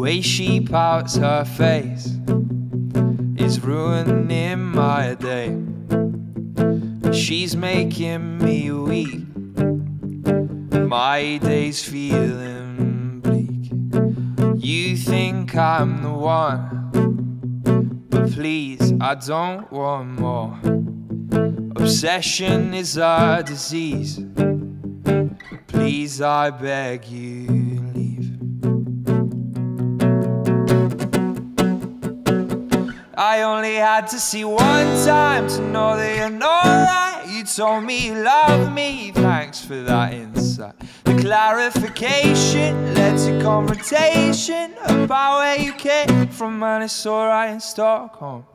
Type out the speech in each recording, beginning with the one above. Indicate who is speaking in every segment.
Speaker 1: way she pouts her face is ruining my day. She's making me weak, my day's feeling bleak. You think I'm the one, but please, I don't want more. Obsession is a disease, please, I beg you, leave. I only had to see one time to know that you're not right. You told me you love me, thanks for that insight. The clarification led to confrontation about where you came from, and it's alright in Stockholm.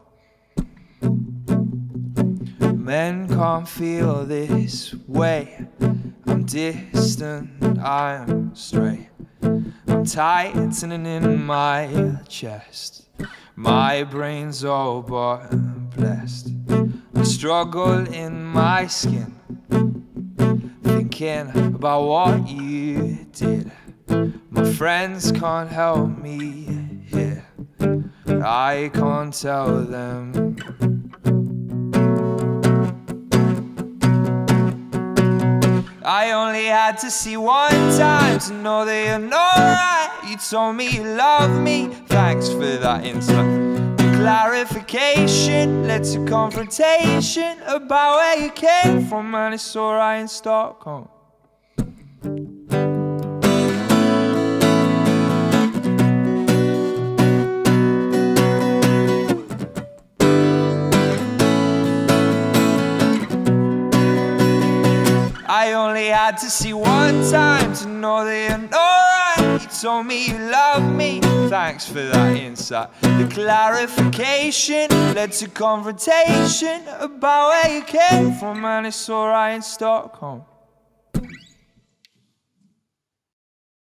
Speaker 1: Men can't feel this way. I'm distant, I'm straight. I'm tightening in my chest. My brain's all but blessed. I struggle in my skin, thinking about what you did. My friends can't help me here, I can't tell them. I only had to see one time to know that you're not right. You told me you love me, thanks for that insight. The clarification led to confrontation about where you came from, and it's alright in Stockholm. I only had to see one time to know that you're not right. You told me you love me, thanks for that insight. The clarification led to confrontation about where you came from, and it's alright in Stockholm.